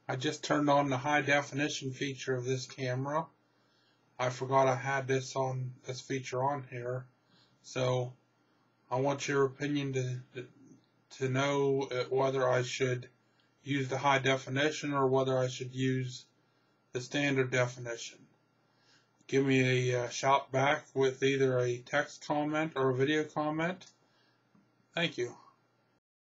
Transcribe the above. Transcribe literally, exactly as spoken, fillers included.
I just turned on the high definition feature of this camera. I forgot I had this on this feature on here, so I want your opinion to to know whether I should use the high definition or whether I should use the standard definition. Give me a uh, shout back with either a text comment or a video comment. Thank you.